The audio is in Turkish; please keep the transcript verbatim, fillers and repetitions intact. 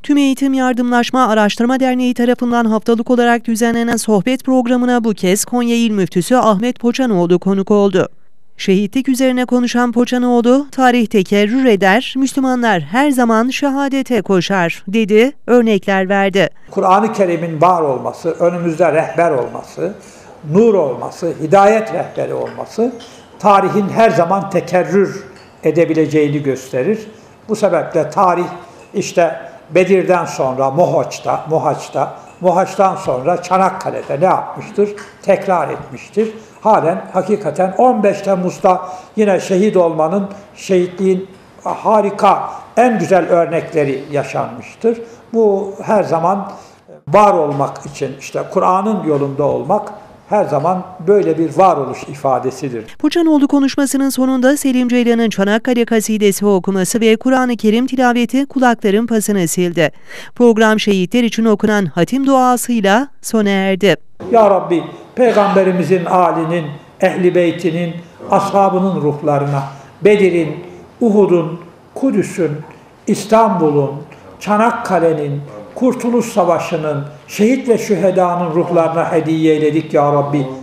Tüm Eğitim Yardımlaşma Araştırma Derneği tarafından haftalık olarak düzenlenen sohbet programına bu kez Konya İl Müftüsü Ahmet Poçanoğlu konuk oldu. Şehitlik üzerine konuşan Poçanoğlu, tarih tekerrür eder, Müslümanlar her zaman şehadete koşar dedi, örnekler verdi. Kur'an-ı Kerim'in var olması, önümüzde rehber olması, nur olması, hidayet rehberi olması, tarihin her zaman tekerrür edebileceğini gösterir. Bu sebeple tarih işte Bedir'den sonra Mohaç'ta, Mohaç'ta, Mohaç'tan sonra Çanakkale'de ne yapmıştır? Tekrar etmiştir. Halen hakikaten on beş Temmuz'da yine şehit olmanın, şehitliğin harika, en güzel örnekleri yaşanmıştır. Bu her zaman var olmak için, işte Kur'an'ın yolunda olmak her zaman böyle bir varoluş ifadesidir. Poçanoğlu konuşmasının sonunda Selim Ceylan'ın Çanakkale kasidesi okuması ve Kur'an-ı Kerim tilaveti kulakların pasını sildi. Program şehitler için okunan hatim duasıyla sona erdi. Ya Rabbi, Peygamberimizin âlinin, ehli beytinin, ashabının ruhlarına, Bedir'in, Uhud'un, Kudüs'ün, İstanbul'un, Çanakkale'nin, Kurtuluş Savaşı'nın, şehit ve şühedanın ruhlarına hediye eyledik ya Rabbi.